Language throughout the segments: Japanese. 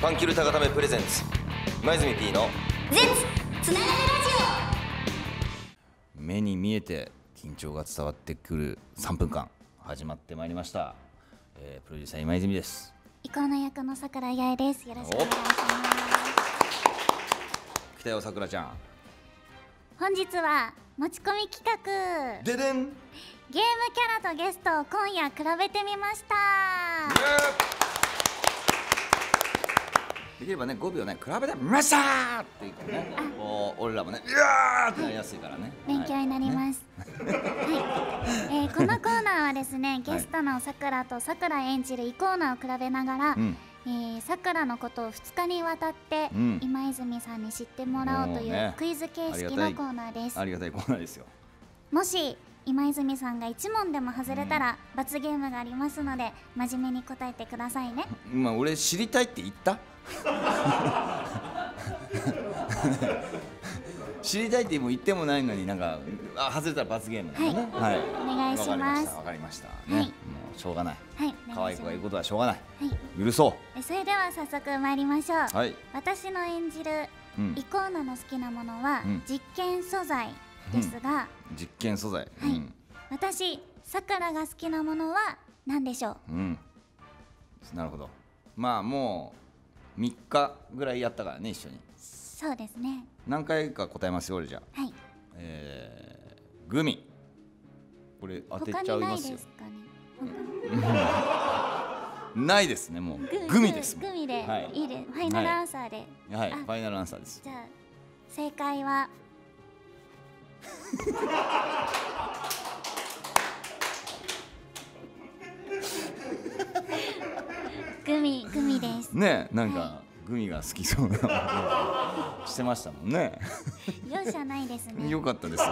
ファンキル高ためプレゼンツ今泉 P のゼッツつながるラジ目に見えて緊張が伝わってくる3分間始まってまいりました、プロデューサー今泉です。 オ。イコーナ役の桜井八重です。よろしくお願いします。 来たよさくらちゃん。 本日は持ち込み企画ででん。 ゲームキャラとゲストを今夜比べてみました。 できればね5秒ね比べてみましたーって言ってね、俺らもねうわーってなりやすいからね。 勉強になります。はい、このコーナーはですね、ゲストのさくらとさくら演じるイコーナーを比べながら、さくらのことを2日にわたって、今泉さんに知ってもらおうというクイズ形式のコーナーです。 ありがたいコーナーですよ。 もし今泉さんが1問でも外れたら、罰ゲームがありますので真面目に答えてくださいね。 まあ俺知りたいって言った知りたいっても言ってもないのになんか外れたら罰ゲームなのね。はい、 お願いします。 わかりましたね。もうしょうがない。 はい、 可愛い子が言うことはしょうがない。 はい、 許そう。 それでは早速参りましょう。 はい、 私の演じるイコーナの好きなものは実験素材ですが、 実験素材。 はい、私さくらが好きなものは何でしょう。 なるほど。まあもう3日ぐらいやったからね、一緒に。 そうですね。 何回か答えますよ俺じゃ。 はい。 グミ。これ当てちゃいますよ。ないですね、もうグミです。 グミでいいです。ファイナルアンサーで。 はい、ファイナルアンサーです。 じゃあ正解はグミですね。なんかグミが好きそうなしてましたもんね。 容赦ないですね。 よかったです。ちょ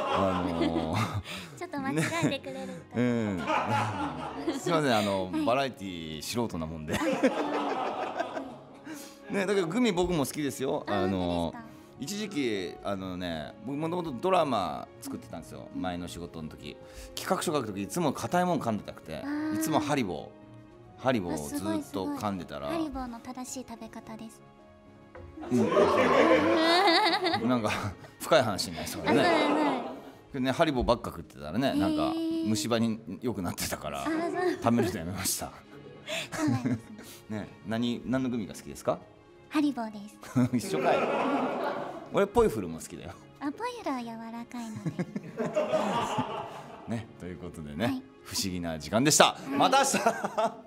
っと間違えてくれるか。 すみません、バラエティ素人なもんで。ね、だけどグミ僕も好きですよ。一時期僕もともとドラマ作ってたんですよ。前の仕事の時、企画書書く時いつも硬いもん噛んでたくて、いつもハリボーをずっと噛んでたら、 ハリボーの正しい食べ方です。 なんか深い話になりそうだね。ハリボーばっか食ってたらね、なんか虫歯に良くなってたから食べるのやめました。ね、何のグミが好きですか？ ハリボーです。 一緒かい。俺ポイフルも好きだよ。 ポイフルは柔らかいので。 ね、ということでね、不思議な時間でした。また明日。